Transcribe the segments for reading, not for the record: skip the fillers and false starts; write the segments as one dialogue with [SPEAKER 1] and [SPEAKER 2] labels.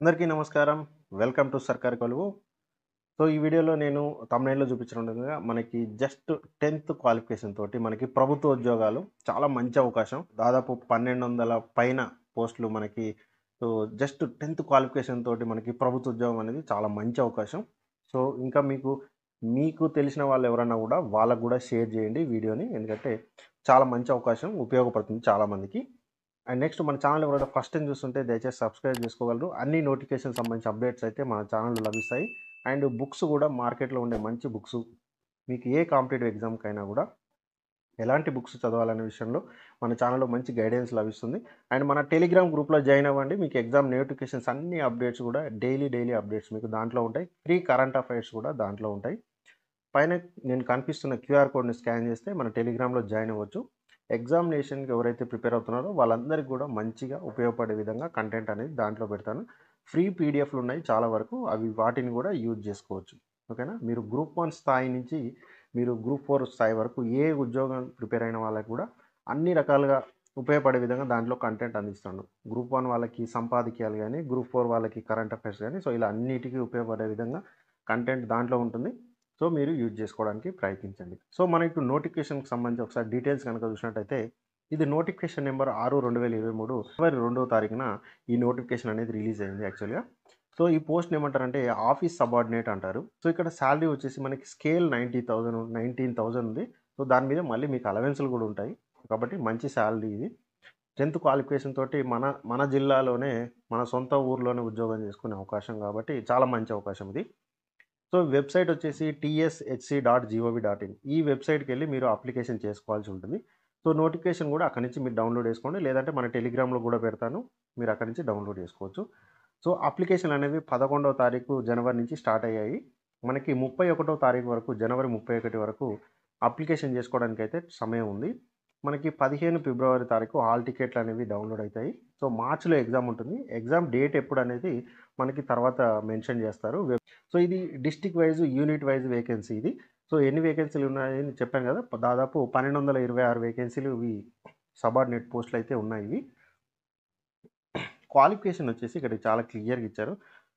[SPEAKER 1] అందరికీ నమస్కారం. Welcome to సర్కార్ కొలువు. సో, ఈ వీడియోలో నేను థంబ్‌నెయిల్‌లో చూపించినట్టుగా మనకి జస్ట్ 10థ్ క్వాలిఫికేషన్ తోటి మనకి ప్రభుత్వ ఉద్యోగాలు చాలా మంచి అవకాశం. దాదాపు 1200 పైన పోస్టులు మనకి. సో, జస్ట్ 10థ్ క్వాలిఫికేషన్ తోటి మనకి ప్రభుత్వ ఉద్యోగం అనేది చాలా మంచి అవకాశం. సో, ఇంకా మీకు తెలిసిన వాళ్ళు ఎవరన్నా గూడా వాళ్ళకి గూడా షేర్ చేయండి వీడియోని. ఎందుకంటే చాలా మంచి అవకాశం, ఉపయోగపడుతుంది చాలా మందికి. అండ్ నెక్స్ట్ మన ఛానల్ ఎవరైనా ఫస్ట్ టైం చూస్తుంటే దయచేసి సబ్స్క్రైబ్ చేసుకోగలరు. అన్ని నోటిఫికేషన్ సంబంధించిన అప్డేట్స్ అయితే మన ఛానల్లో లభిస్తాయి. అండ్ బుక్స్ కూడా మార్కెట్లో ఉండే మంచి బుక్స్ మీకు ఏ కాంపిటేటివ్ ఎగ్జామ్కైనా కూడా ఎలాంటి బుక్స్ చదవాలనే విషయంలో మన ఛానల్లో మంచి గైడెన్స్ లభిస్తుంది. అండ్ మన టెలిగ్రామ్ గ్రూప్లో జాయిన్ అవ్వండి. మీకు ఎగ్జామ్ నోటిఫికేషన్స్ అన్ని అప్డేట్స్ కూడా డైలీ అప్డేట్స్ మీకు దాంట్లో ఉంటాయి. ఫ్రీ కరెంట్ అఫైర్స్ కూడా దాంట్లో ఉంటాయి. పైన నేను కనిపిస్తున్న క్యూఆర్ కోడ్ని స్కాన్ చేస్తే మన టెలిగ్రామ్లో జాయిన్ అవ్వచ్చు. ఎగ్జామినేషన్కి ఎవరైతే ప్రిపేర్ అవుతున్నారో వాళ్ళందరికీ కూడా మంచిగా ఉపయోగపడే విధంగా కంటెంట్ అనేది దాంట్లో పెడతాను. ఫ్రీ పీడిఎఫ్లు ఉన్నాయి చాలా వరకు, అవి వాటిని కూడా యూజ్ చేసుకోవచ్చు. ఓకేనా. మీరు గ్రూప్ 1 స్థాయి నుంచి మీరు గ్రూప్ 4 స్థాయి వరకు ఏ ఉద్యోగం ప్రిపేర్ అయిన వాళ్ళకి కూడా అన్ని రకాలుగా ఉపయోగపడే విధంగా దాంట్లో కంటెంట్ అందిస్తాను. గ్రూప్ 1 వాళ్ళకి సంపాదకీయాలు కానీ, గ్రూప్ 4 వాళ్ళకి కరెంట్ అఫైర్స్ కానీ, సో ఇలా అన్నిటికీ ఉపయోగపడే విధంగా కంటెంట్ దాంట్లో ఉంటుంది. సో మీరు యూజ్ చేసుకోవడానికి ప్రయత్నించండి. సో మనం ఇప్పుడు నోటిఫికేషన్కి సంబంధించి ఒకసారి డీటెయిల్స్ కనుక చూసినట్టయితే, ఇది నోటిఫికేషన్ నెంబర్ 6/2023 ఫిబ్రవరి 2వ తారీఖున ఈ నోటిఫికేషన్ అనేది రిలీజ్ అయింది యాక్చువల్గా. సో ఈ పోస్ట్ని ఏమంటారంటే ఆఫీస్ సబార్డినేట్ అంటారు. సో ఇక్కడ శాలరీ వచ్చేసి మనకి స్కేల్ 19,000 ఉంది. సో దాని మీద మళ్ళీ మీకు అలవెన్స్లు కూడా ఉంటాయి. కాబట్టి మంచి శాలరీ ఇది. 10థ్ క్వాలిఫికేషన్ తోటి మన మన జిల్లాలోనే మన సొంత ఊర్లోనే ఉద్యోగం చేసుకునే అవకాశం, కాబట్టి చాలా మంచి అవకాశం ఇది. సో వెబ్సైట్ వచ్చేసి tshc.gov.in. ఈ వెబ్సైట్కి వెళ్ళి మీరు అప్లికేషన్ చేసుకోవాల్సి ఉంటుంది. సో నోటిఫికేషన్ కూడా అక్కడి నుంచి మీరు డౌన్లోడ్ చేసుకోండి, లేదంటే మన టెలిగ్రామ్లో కూడా పెడతాను, మీరు అక్కడి నుంచి డౌన్లోడ్ చేసుకోవచ్చు. సో అప్లికేషన్ అనేవి 11వ తారీఖు జనవరి నుంచి స్టార్ట్ అయ్యాయి. మనకి 31వ తారీఖు వరకు, జనవరి 31 వరకు అప్లికేషన్ చేసుకోవడానికి అయితే సమయం ఉంది. మనకి 15 ఫిబ్రవరి తారీఖు హాల్ టికెట్లు అనేవి డౌన్లోడ్ అవుతాయి. సో మార్చిలో ఎగ్జామ్ ఉంటుంది. ఎగ్జామ్ డేట్ ఎప్పుడు అనేది మనకి తర్వాత మెన్షన్ చేస్తారు. సో ఇది district wise, unit wise vacancy ఇది. సో ఎన్ని వేకెన్సీలు ఉన్నాయని చెప్పాను కదా, దాదాపు 1226 వేకెన్సీలు ఇవి సబార్డినేట్ పోస్టులు అయితే ఉన్నాయి. ఇవి క్వాలిఫికేషన్ వచ్చేసి ఇక్కడ చాలా క్లియర్గా ఇచ్చారు.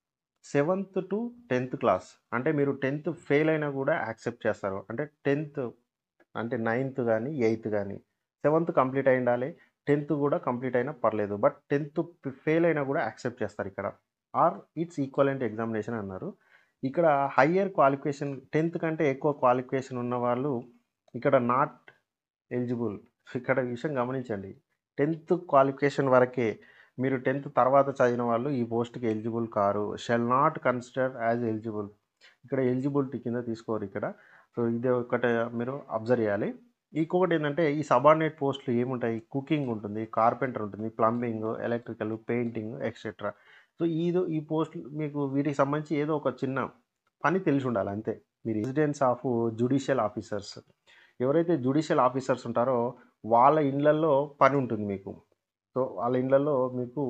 [SPEAKER 1] 7th to 10th క్లాస్, అంటే మీరు 10th ఫెయిల్ అయినా కూడా యాక్సెప్ట్ చేస్తారు. అంటే 10th అంటే 9th కానీ 8th కానీ 7th కంప్లీట్ అయి ఉండాలి. 10th కూడా కంప్లీట్ అయినా పర్లేదు, బట్ 10th ఫెయిల్ అయినా కూడా యాక్సెప్ట్ చేస్తారు ఇక్కడ. ఆర్ ఇట్స్ ఈక్వలెంట్ ఎగ్జామినేషన్ అన్నారు. ఇక్కడ హయ్యర్ క్వాలిఫికేషన్ 10th కంటే ఎక్కువ క్వాలిఫికేషన్ ఉన్న వాళ్ళు ఇక్కడ నాట్ ఎలిజిబుల్. ఇక్కడ విషయం గమనించండి. 10th క్వాలిఫికేషన్ వరకే, మీరు 10th తర్వాత చదివిన వాళ్ళు ఈ పోస్ట్కి ఎలిజిబుల్ కారు. Shall not consider as eligible. ఇక్కడ ఎలిజిబిలిటీ కింద తీసుకోరు ఇక్కడ. సో ఇది ఒకటి మీరు అబ్జర్వ్ చేయాలి. ఇంకొకటి ఏంటంటే ఈ సబార్డినేట్ పోస్టులు ఏముంటాయి, కుకింగ్ ఉంటుంది, కార్పెంటర్ ఉంటుంది, plumbing, electrical, painting etcetera. So ఈ పోస్టులు మీకు వీటికి సంబంధించి ఏదో ఒక చిన్న పని తెలిసి ఉండాలి అంతే. మీరు రెసిడెన్స్ ఆఫ్ జ్యుడిషియల్ ఆఫీసర్స్, ఎవరైతే జ్యుడిషియల్ ఆఫీసర్స్ ఉంటారో వాళ్ళ ఇళ్ళల్లో పని ఉంటుంది మీకు. సో వాళ్ళ ఇళ్ళల్లో మీకు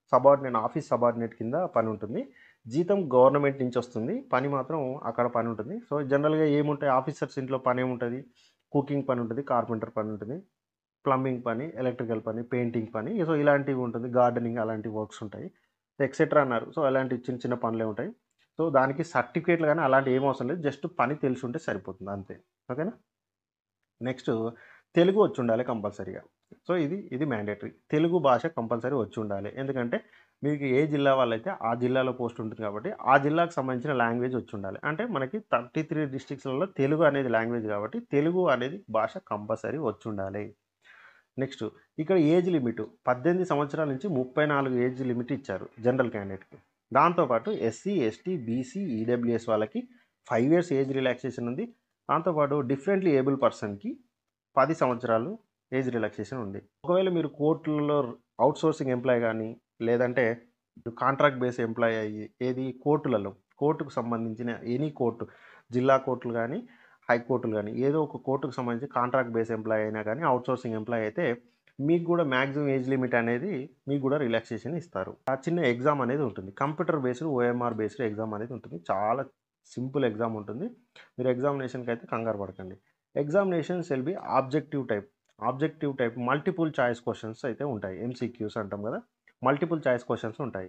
[SPEAKER 1] ఆఫీస్ సబార్డినేట్ కింద పని ఉంటుంది. జీతం గవర్నమెంట్ నుంచి వస్తుంది, పని మాత్రం అక్కడ పని ఉంటుంది. సో జనరల్గా ఏముంటాయి ఆఫీసర్స్ ఇంట్లో పని ఏముంటుంది, కుకింగ్ పని ఉంటుంది, కార్పెంటర్ పని ఉంటుంది, ప్లంబింగ్ పని, ఎలక్ట్రికల్ పని, పెయింటింగ్ పని, సో ఇలాంటివి ఉంటుంది, గార్డెనింగ్ అలాంటి వర్క్స్ ఉంటాయి ఎక్సెట్రా అన్నారు. సో అలాంటి చిన్న చిన్న పనులే ఉంటాయి. సో దానికి సర్టిఫికేట్లు కానీ అలాంటి ఏం అవసరం లేదు, జస్ట్ పని తెలిసి ఉంటే సరిపోతుంది అంతే. ఓకేనా. నెక్స్ట్ తెలుగు వచ్చి ఉండాలి కంపల్సరీగా. సో ఇది మ్యాండేటరీ. తెలుగు భాష కంపల్సరీ వచ్చి ఉండాలి. ఎందుకంటే మీకు ఏ జిల్లా వాళ్ళైతే ఆ జిల్లాలో పోస్ట్ ఉంటుంది కాబట్టి ఆ జిల్లాకు సంబంధించిన లాంగ్వేజ్ వచ్చి ఉండాలి. అంటే మనకి 33 డిస్ట్రిక్ట్స్లలో తెలుగు అనేది లాంగ్వేజ్ కాబట్టి తెలుగు అనేది భాష కంపల్సరీ వచ్చి ఉండాలి. నెక్స్ట్ ఇక్కడ ఏజ్ లిమిట్ 18 సంవత్సరాల నుంచి 34 ఏజ్ లిమిట్ ఇచ్చారు జనరల్ క్యాండిడేట్కి. దాంతోపాటు ఎస్సీ, ఎస్టీ, బీసీ, ఈడబ్ల్యూఎస్ వాళ్ళకి 5 years ఏజ్ రిలాక్సేషన్ ఉంది. దాంతోపాటు డిఫరెంట్లీ ఏబుల్ పర్సన్కి 10 సంవత్సరాలు ఏజ్ రిలాక్సేషన్ ఉంది. ఒకవేళ మీరు కోర్టులలో అవుట్సోర్సింగ్ ఎంప్లాయ్ కానీ, లేదంటే కాంట్రాక్ట్ బేస్ ఎంప్లాయ్ అయ్యి ఏది కోర్టుకు సంబంధించిన ఎనీ కోర్టు, జిల్లా కోర్టులు కానీ, హైకోర్టులు కానీ, ఏదో ఒక కోర్టుకు సంబంధించి కాంట్రాక్ట్ బేస్ ఎంప్లాయ్ అయినా కానీ, అవుట్సోర్సింగ్ ఎంప్లాయ్ అయితే మీకు కూడా మ్యాక్సిమం ఏజ్ లిమిట్ అనేది మీకు కూడా రిలాక్సేషన్ ఇస్తారు. ఆ చిన్న ఎగ్జామ్ అనేది ఉంటుంది, computer based OMR based exam అనేది ఉంటుంది. చాలా సింపుల్ ఎగ్జామ్ ఉంటుంది. మీరు ఎగ్జామినేషన్కి అయితే కంగారు పడకండి. Examinations will be objective type multiple choice questions అయితే ఉంటాయి. ఎంసీక్యూస్ అంటాం కదా, మల్టిపుల్ చాయిస్ క్వశ్చన్స్ ఉంటాయి.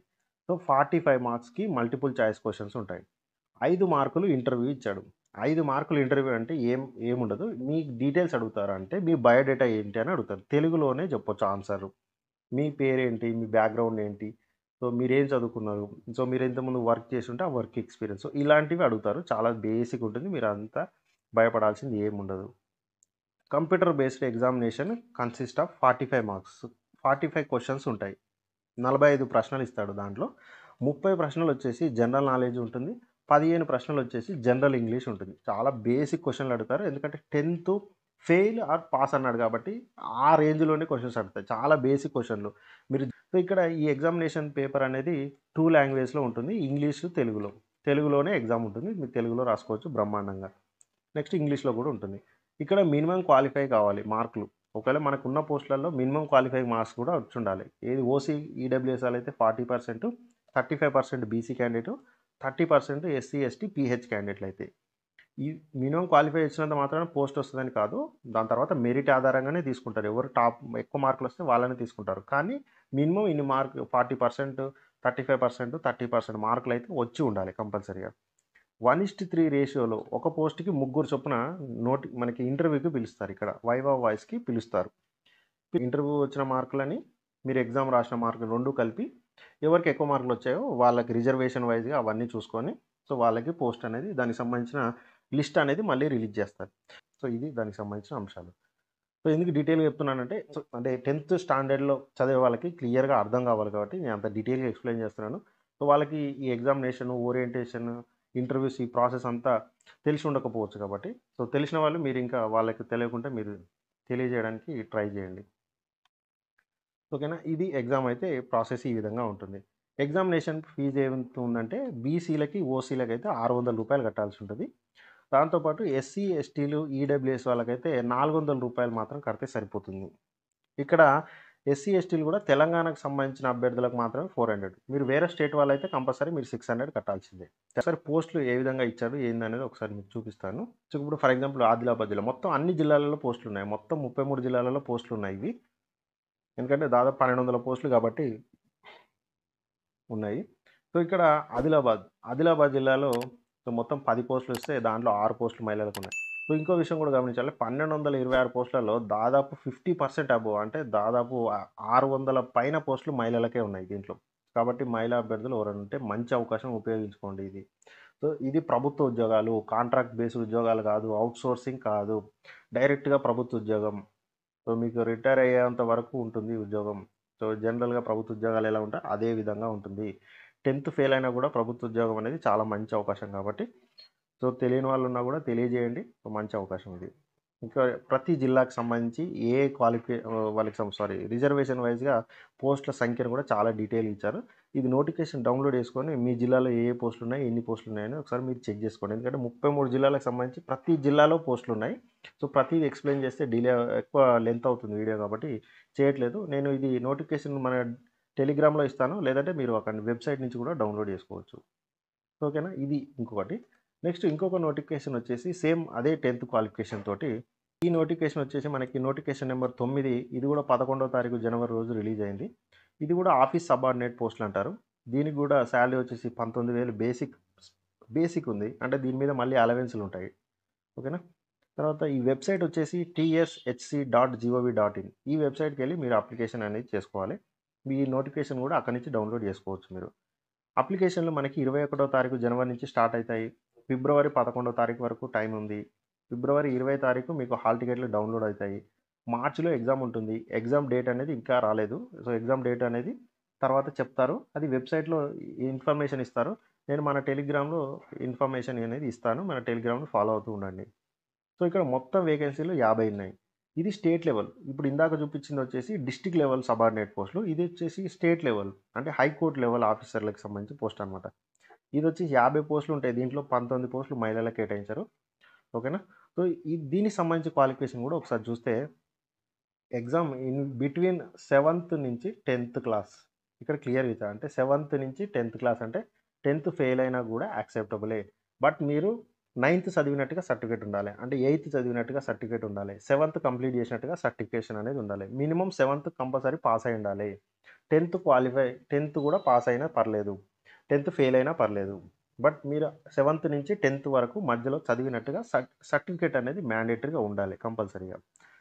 [SPEAKER 1] సో 45 మార్క్స్‌కి మల్టిపుల్ చాయిస్ క్వెషన్స్ ఉంటాయి. 5 మార్కులు ఇంటర్వ్యూ ఇచ్చాడు. 5 మార్కులు ఇంటర్వ్యూ అంటే ఏముండదు. మీ డీటెయిల్స్ అడుగుతారు. అంటే మీ బయోడేటా ఏంటి అని అడుగుతారు. తెలుగులోనే చెప్పొచ్చు ఆన్సరు. మీ పేరేంటి? మీ బ్యాక్‌గ్రౌండ్ ఏంటి? సో, మీరేం చదువుకున్నారు? సో, మీరు ఇంతకుముందు వర్క్ చేసుంటే ఆ వర్క్ ఎక్స్‌పీరియన్స్. సో, ఇలాంటివి అడుగుతారు. చాలా బేసిక్ ఉంటుంది. మీరంతా భయపడాల్సింది ఏముండదు. Computer based examination consist of 45 marks. 45 questions ఉంటాయి. 45 ప్రశ్నలు ఇస్తాడు దాంట్లో. 30 ప్రశ్నలొచ్చేసి జనరల్ నాలెడ్జ్ ఉంటుంది. 15 ప్రశ్నలొచ్చేసి జనరల్ ఇంగ్లీష్ ఉంటుంది. చాలా బేసిక్ క్వెషన్‌లు అడుగుతారు. ఎందుకంటే 10థ్ ఫెయిల్ ఆర్ పాస్ అన్నాడు కాబట్టి, ఆ రేంజ్‌లోనే క్వెషన్స్ అడుగుతాయి. చాలా బేసిక్ క్వెషన్‌లు. మీరు సో, ఇక్కడ ఈ ఎగ్జామినేషన్ పేపర్ అనేది 2 లాంగ్వేజ్‌లో ఉంటుంది. ఇంగ్లీషు, తెలుగులో. తెలుగులోనే ఎగ్జామ్ ఉంటుంది. మీరు తెలుగులో రాసుకోవచ్చు బ్రహ్మాండంగా. నెక్స్ట్ ఇంగ్లీష్‌లో గూడా ఉంటుంది. ఇక్కడ మినిమమ్ క్వాలిఫై కావాలి మార్కులు. ఒకవేళ మనకున్న పోస్టులలో మినిమమ్ క్వాలిఫై మార్క్స్ కూడా వచ్చుండాలి. ఏది ఓసీ, ఈడబ్ల్యూఎస్ వాళ్ళైతే 40%, 35% BC candidate, 30% SC, ST, PH క్యాండిడేట్‌లయితే. ఈ మినిమమ్ క్వాలిఫై వచ్చినంత మాత్రాన పోస్ట్ వస్తదని కాదు. దాని తర్వాత మెరిట్ ఆధారంగానే తీసుకుంటారు. ఎవరు టాప్ ఎక్కువ మార్కులొస్తే వాళ్ళని తీసుకుంటారు. కానీ మినిమమ్ ఇన్ని మార్క్ 40%, 35%, 30% మార్కులైతే వచ్చి ఉండాలి కంపల్సరీగా. 1:3 రేషియోలో ఒక పోస్ట్‌కి ముగ్గురు చొప్పున మనకి ఇంటర్వ్యూకి పిలుస్తారు ఇక్కడ. వైవా వాయిస్‌కి పిలుస్తారు. ఇంటర్వ్యూ వచ్చిన మార్కులని మీరు ఎగ్జామ్ రాసిన మార్కులు 2 కలిపి ఎవరికి ఎక్కువ మార్కులొచ్చాయో వాళ్ళకి రిజర్వేషన్ వైస్‌గా అవన్నీ చూసుకొని సో, వాళ్ళకి పోస్ట్ అనేది దానికి సంబంధించిన లిస్ట్ అనేది మళ్ళీ రిలీజ్ చేస్తారు. సో, ఇది దానికి సంబంధించిన అంశాలు. సో, ఎందుకు డీటెయిల్‌గా చెప్తున్నానంటే సో, అంటే 10థ్ స్టాండర్డ్‌లో చదివే వాళ్ళకి క్లియర్‌గా అర్థం కావాలి కాబట్టి నేను అంత డీటెయిల్‌గా ఎక్స్‌ప్లెయిన్ చేస్తున్నాను. సో, వాళ్ళకి ఈ ఎగ్జామినేషన్, ఓరియంటేషన్, ఇంటర్వ్యూస్ ఈ ప్రాసెస్ అంతా తెలిసి ఉండకపోవచ్చు కాబట్టి సో, తెలిసిన వాళ్ళు మీరు ఇంకా వాళ్ళకి తెలియకుండా మీరు తెలియజేయడానికి ట్రై చేయండి. ఓకేనా? ఇది ఎగ్జామ్ అయితే ప్రాసెస్ ఈ విధంగా ఉంటుంది. ఎగ్జామినేషన్ ఫీజ్ ఎంత ఉందంటే బీసీలకి, ఓసీలకైతే రూ. 600 కట్టాల్సి ఉంటది. దాంతో పాటు ఎస్సీ, ఎస్టీలు, ఈడబ్ల్యూఎస్ వాళ్ళకైతే రూ. 400 మాత్రం కడితే సరిపోతుంది. ఇక్కడ ఎస్సీ, ఎస్టీలు కూడా తెలంగాణకు సంబంధించిన అభ్యర్థులకు మాత్రమే 400. మీరు వేరే స్టేట్ వాళ్ళైతే కంపల్సరీ మీరు 600 కట్టాల్సిందే. ఒకసారి పోస్టులు ఏ విధంగా ఇచ్చాడు ఏందనేది ఒకసారి మీకు చూపిస్తాను. సో, ఇప్పుడు ఫర్ ఎగ్జాంపుల్ ఆదిలాబాద్ జిల్లా మొత్తం అన్ని జిల్లాలలో పోస్టులున్నాయి. మొత్తం 33 జిల్లాలలో పోస్టులున్నాయి ఇవి. ఎందుకంటే దాదాపు 1200 పోస్టులు కాబట్టి ఉన్నాయి. సో, ఇక్కడ ఆదిలాబాద్ జిల్లాలో సో, మొత్తం 10 పోస్టులొస్తే దాంట్లో 6 పోస్టులు మహిళలకున్నాయి. సో, ఇంకో విషయం కూడా గమనించాలి. 1226 పోస్టులలో దాదాపు 50% అబోవ్ అంటే దాదాపు 600 పైన పోస్టులు మహిళలకే ఉన్నాయి దీంట్లో. కాబట్టి మహిళా అభ్యర్థులు ఎవరైనా ఉంటే మంచి అవకాశం ఉపయోగించుకోండి ఇది. సో, ఇది ప్రభుత్వ ఉద్యోగాలు, కాంట్రాక్ట్ బేస్డ్ ఉద్యోగాలు కాదు, ఔట్‌సోర్సింగ్ కాదు. డైరెక్ట్‌గా ప్రభుత్వ ఉద్యోగం. సో, మీకు రిటైర్ అయ్యేంత వరకు ఉంటుంది ఉద్యోగం. సో, జనరల్‌గా ప్రభుత్వ ఉద్యోగాలు ఎలా ఉంటాయో అదే విధంగా ఉంటుంది. 10థ్ ఫెయిల్ అయినా కూడా ప్రభుత్వ ఉద్యోగం అనేది చాలా మంచి అవకాశం కాబట్టి, సో, తెలియని వాళ్ళున్నా కూడా తెలియజేయండి. సో, మంచి అవకాశం ఇది. ఇంకా ప్రతి జిల్లాకి సంబంధించి ఏ వాళ్ళకి సారీ రిజర్వేషన్ వైస్‌గా పోస్టుల సంఖ్యను కూడా చాలా డీటెయిల్‌గా ఇచ్చారు. ఇది నోటిఫికేషన్ డౌన్‌లోడ్ చేసుకొని మీ జిల్లాలో ఏ ఏ పోస్టులున్నాయి, ఎన్ని పోస్టులున్నాయని ఒకసారి మీరు చెక్ చేసుకోండి. ఎందుకంటే 33 జిల్లాలకు సంబంధించి ప్రతి జిల్లాలో పోస్టులున్నాయి. సో, ప్రతీది ఎక్స్‌ప్లెయిన్ చేస్తే ఎక్కువ లెంత్ అవుతుంది వీడియో కాబట్టి చేయట్లేదు. నేను ఇది నోటిఫికేషన్ మన టెలిగ్రామ్‌లో ఇస్తాను. లేదంటే మీరు అక్కడ వెబ్‌సైట్ నుంచి కూడా డౌన్‌లోడ్ చేసుకోవచ్చు. ఓకేనా? ఇది ఇంకొకటి. నెక్స్ట్ ఇంకొక నోటిఫికేషన్ వచ్చేసి సేమ్ అదే 10థ్ క్వాలిఫికేషన్ తోటి ఈ నోటిఫికేషన్ వచ్చేసి మనకి నోటిఫికేషన్ నెంబర్ 9 ఇది కూడా 11వ తారీఖు జనవరి రోజు రిలీజ్ అయింది. ఇది కూడా ఆఫీస్ సబార్డినేట్ పోస్టులు అంటారు. దీనికి కూడా సాలరీ వచ్చేసి 19,000 బేసిక్ ఉంది. అంటే దీని మీద మళ్ళీ అలవెన్స్‌లు ఉంటాయి. ఓకేనా? తర్వాత ఈ వెబ్‌సైట్ వచ్చేసి tshc.gov.in ఈ వెబ్‌సైట్‌కెళ్ళి మీరు అప్లికేషన్ అనేది చేసుకోవాలి. మీ నోటిఫికేషన్ కూడా అక్కడి నుంచి డౌన్‌లోడ్ చేసుకోవచ్చు మీరు. అప్లికేషన్‌లు మనకి 21వ తారీఖు జనవరి నుంచి స్టార్ట్ అయితాయి. ఫిబ్రవరి 11వ తారీఖు వరకు టైం ఉంది. ఫిబ్రవరి 20 తారీఖు మీకు హాల్ టికెట్లు డౌన్‌లోడ్ అయితాయి. మార్చ్‌లో ఎగ్జామ్ ఉంటుంది. ఎగ్జామ్ డేట్ అనేది ఇంకా రాలేదు. సో, ఎగ్జామ్ డేట్ అనేది తర్వాత చెప్తారు. అది వెబ్‌సైట్‌లో ఇన్ఫర్మేషన్ ఇస్తారు. నేను మన టెలిగ్రామ్‌లో ఇన్ఫర్మేషన్ అనేది ఇస్తాను. మన టెలిగ్రామ్‌ని ఫాలో అవుతూ ఉండండి. సో, ఇక్కడ మొత్తం వేకెన్సీలు 50 ఉన్నాయి. ఇది స్టేట్ లెవెల్. ఇప్పుడు ఇందాక చూపించిందొచ్చేసి డిస్ట్రిక్ట్ లెవెల్ సబార్డినేట్ పోస్టులు. ఇది వచ్చేసి స్టేట్ లెవెల్. అంటే హైకోర్ట్ లెవెల్ ఆఫీసర్‌లకి సంబంధించిన పోస్ట్ అనమాట. ఇదొచ్చేసి 50 పోస్టులు ఉంటాయి. దీంట్లో 19 పోస్టులు మహిళలకు కేటాయించారు. ఓకేనా? సో, దీనికి సంబంధించి క్వాలిఫికేషన్ కూడా ఒకసారి చూస్తే ఎగ్జామ్ ఇన్ బిట్వీన్ 7థ్ నుంచి 10థ్ క్లాస్. ఇక్కడ క్లియర్‌గా ఇచ్చారు. అంటే 7థ్ నుంచి 10థ్ క్లాస్ అంటే 10థ్ ఫెయిల్ అయినా కూడా యాక్సెప్టబులే. బట్ మీరు 9థ్ చదివినట్టుగా సర్టిఫికేట్ ఉండాలి. అంటే 8థ్ చదివినట్టుగా సర్టిఫికేట్ ఉండాలి. 7థ్ కంప్లీట్ చేసినట్టుగా సర్టిఫికేషన్ అనేది ఉండాలి. మినిమమ్ 7థ్ కంపల్సరీ పాస్ అయ్యి ఉండాలి. టెన్త్ కూడా పాస్ అయినా పర్లేదు, 10th ఫెయిల్ అయినా పర్లేదు. బట్ మీరు 7th నుంచి 10th వరకు మధ్యలో చదివినట్టుగా సర్టిఫికేట్ అనేది మ్యాండేటరీగా ఉండాలి కంపల్సరీగా.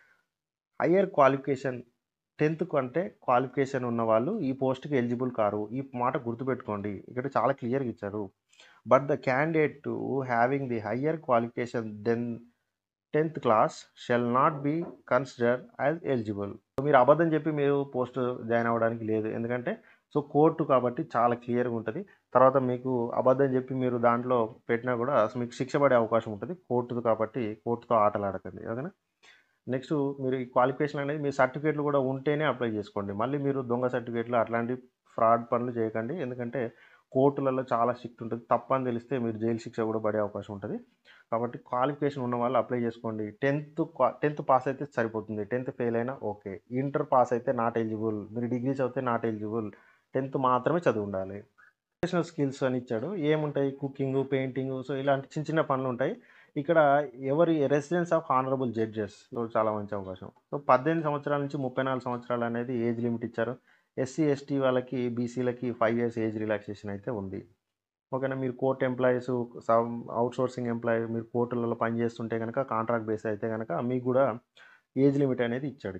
[SPEAKER 1] హయ్యర్ క్వాలిఫికేషన్ 10th కంటే క్వాలిఫికేషన్ ఉన్న వాళ్ళు ఈ పోస్ట్కి ఎలిజిబుల్ కారు. ఈ మాట గుర్తుపెట్టుకోండి, ఇక్కడ చాలా క్లియర్గా ఇచ్చారు. But the candidate having the higher qualification then 10th class shall not be consider as eligible. మీరు అబద్ధం చెప్పి మీరు పోస్ట్ జాయిన్ అవ్వడానికి లేదు, ఎందుకంటే కోర్టు కాబట్టి చాలా క్లియర్గా ఉంటుంది. తర్వాత మీకు అబద్ధం చెప్పి మీరు దాంట్లో పెట్టినా కూడా మీకు శిక్ష పడే అవకాశం ఉంటుంది కోర్టుది కాబట్టి కోర్టుతో ఆటలు ఆడకండి, ఓకేనా. నెక్స్ట్ మీరు ఈ క్వాలిఫికేషన్ అనేది మీ సర్టిఫికేట్లు కూడా ఉంటేనే అప్లై చేసుకోండి. మళ్ళీ మీరు దొంగ సర్టిఫికేట్లు అట్లాంటి ఫ్రాడ్ పనులు చేయకండి, ఎందుకంటే కోర్టులలో చాలా స్ట్రిక్ట్ ఉంటుంది. తప్పని తెలిస్తే మీరు జైలు శిక్ష కూడా పడే అవకాశం ఉంటుంది. కాబట్టి క్వాలిఫికేషన్ ఉన్న వాళ్ళు అప్లై చేసుకోండి. 10th పాస్ అయితే సరిపోతుంది, 10th ఫెయిల్ అయినా ఓకే. ఇంటర్ పాస్ అయితే నాట్ ఎలిజిబుల్, మీరు డిగ్రీ చదివితే నాట్ ఎలిజిబుల్, 10th మాత్రమే చదివి ఉండాలి. ప్రొఫెషనల్ స్కిల్స్ అని ఇచ్చాడు, ఏముంటాయి కుకింగ్, పెయింటింగ్, సో ఇలాంటి చిన్న చిన్న పనులు ఉంటాయి. ఇక్కడ ఎవరి రెసిడెన్స్ ఆఫ్ హానరబుల్ జడ్జెస్ చాలా మంచి అవకాశం. సో 18 సంవత్సరాల నుంచి 34 సంవత్సరాలు అనేది ఏజ్ లిమిట్ ఇచ్చారు. ఎస్సీ ఎస్టీ వాళ్ళకి బీసీలకి 5 years ఏజ్ రిలాక్సేషన్ అయితే ఉంది, ఓకేనా. మీరు కోర్ట్ ఎంప్లాయీస్, అవుట్సోర్సింగ్ ఎంప్లాయీ, మీరు కోర్టులలో పనిచేస్తుంటే కనుక కాంట్రాక్ట్ బేస్ అయితే కనుక మీకు కూడా ఏజ్ లిమిట్ అనేది ఇచ్చాడు.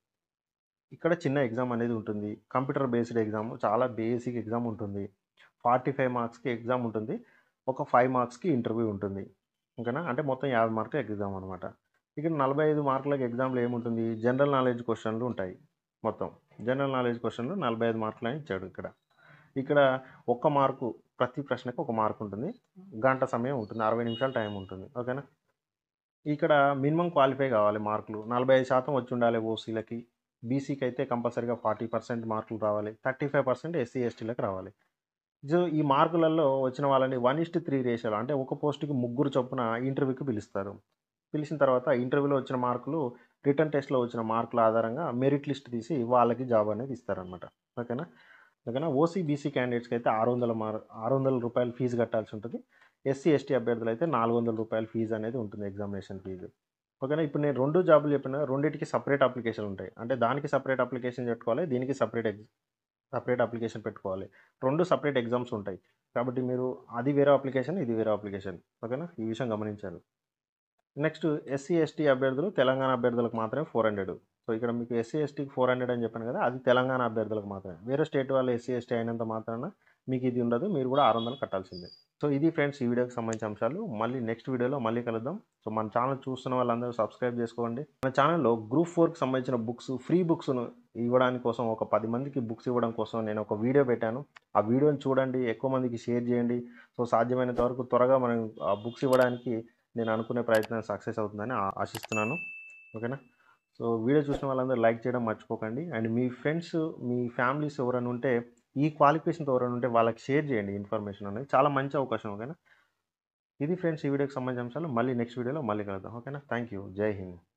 [SPEAKER 1] ఇక్కడ చిన్న ఎగ్జామ్ అనేది ఉంటుంది, కంప్యూటర్ బేస్డ్ ఎగ్జామ్, చాలా బేసిక్ ఎగ్జామ్ ఉంటుంది. 45 మార్క్స్కి ఎగ్జామ్ ఉంటుంది, ఒక 5 మార్క్స్కి ఇంటర్వ్యూ ఉంటుంది, ఓకేనా. అంటే మొత్తం 50 మార్కుల ఎగ్జామ్ అనమాట. ఇక్కడ 45 మార్కులకు ఎగ్జామ్లో ఏముంటుంది, జనరల్ నాలెడ్జ్ క్వశ్చన్లు ఉంటాయి. మొత్తం జనరల్ నాలెడ్జ్ క్వశ్చన్లు 45 మార్కులు అని ఇచ్చాడు. ఇక్కడ 1 మార్కు, ప్రతి ప్రశ్నకు 1 మార్కు ఉంటుంది. గంట సమయం ఉంటుంది, 60 నిమిషాలు టైం ఉంటుంది, ఓకేనా. ఇక్కడ మినిమం క్వాలిఫై కావాలి, మార్కులు 45% వచ్చి ఉండాలి ఓసీలకి. బీసీకి అయితే కంపల్సరీగా 40% మార్కులు రావాలి, 35% ఎస్సీ ఎస్టీలకు రావాలి. సో ఈ మార్కులలో వచ్చిన వాళ్ళని 1:3 రేషియోలో, అంటే ఒక పోస్టుకి 3 చొప్పున ఇంటర్వ్యూకి పిలుస్తారు. పిలిచిన తర్వాత ఇంటర్వ్యూలో వచ్చిన మార్కులు, రిటర్న్ టెస్ట్లో వచ్చిన మార్కుల ఆధారంగా మెరిట్ లిస్ట్ తీసి వాళ్ళకి జాబ్ అనేది ఇస్తారనమాట, ఓకేనా. ఓసీ బీసీ క్యాండిడేట్స్కి అయితే 600 రూపాయలు ఫీజు కట్టాల్సి ఉంటుంది. ఎస్సీ ఎస్టీ అభ్యర్థులు అయితే 400 రూపాయల ఫీజు అనేది ఉంటుంది, ఎగ్జామినేషన్ ఫీజు, ఓకేనా. ఇప్పుడు నేను 2 జాబులు చెప్పిన, రెండింటికి సపరేట్ అప్లికేషన్ ఉంటాయి. అంటే దానికి సపరేట్ అప్లికేషన్ పెట్టుకోవాలి, దీనికి సపరేట్ అప్లికేషన్ పెట్టుకోవాలి. 2 సపరేట్ ఎగ్జామ్స్ ఉంటాయి కాబట్టి మీరు అది వేరే అప్లికేషన్, ఇది వేరే అప్లికేషన్, ఓకేనా. ఈ విషయం గమనించాలి. నెక్స్ట్ ఎస్సీ ఎస్టీ అభ్యర్థులు, తెలంగాణ అభ్యర్థులకు మాత్రమే 400. సో ఇక్కడ మీకు ఎస్సీ ఎస్టీకి 400 అని చెప్పాను కదా, అది తెలంగాణ అభ్యర్థులకు మాత్రమే. వేరే స్టేట్ వాళ్ళు ఎస్సీ ఎస్టీ అయినంత మాత్రాన మీకు ఇది ఉండదు, మీరు కూడా 600 కట్టాల్సిందే. సో ఇది ఫ్రెండ్స్ ఈ వీడియోకి సంబంధించిన అంశాలు. మళ్ళీ నెక్స్ట్ వీడియోలో మళ్ళీ కలుద్దాం. సో మన ఛానల్ చూస్తున్న వాళ్ళందరూ సబ్స్క్రైబ్ చేసుకోండి. మన ఛానల్లో గ్రూప్ 4కి సంబంధించిన బుక్స్, ఫ్రీ బుక్స్ను ఇవ్వడానికి కోసం, ఒక 10 మందికి బుక్స్ ఇవ్వడం కోసం నేను ఒక వీడియో పెట్టాను. ఆ వీడియోని చూడండి, ఎక్కువ మందికి షేర్ చేయండి. సో సాధ్యమైనంత వరకు త్వరగా మనం ఆ బుక్స్ ఇవ్వడానికి నేను అనుకునే ప్రయత్నం సక్సెస్ అవుతుందని ఆశిస్తున్నాను, ఓకేనా. సో వీడియో చూసిన వాళ్ళందరూ లైక్ చేయడం మర్చిపోకండి. అండ్ మీ ఫ్రెండ్స్, మీ ఫ్యామిలీస్ ఎవరైనా ఉంటే, ఈ క్వాలిఫికేషన్తో ఎవరైనా ఉంటే వాళ్ళకి షేర్ చేయండి. ఇన్ఫర్మేషన్ అనేది చాలా మంచి అవకాశం, ఓకేనా. ఇది ఫ్రెండ్స్ ఈ వీడియోకి సంబంధించిన అంశాలు. మళ్ళీ నెక్స్ట్ వీడియోలో మళ్ళీ కలుద్దాం, ఓకేనా. Thank you. జై హింద్.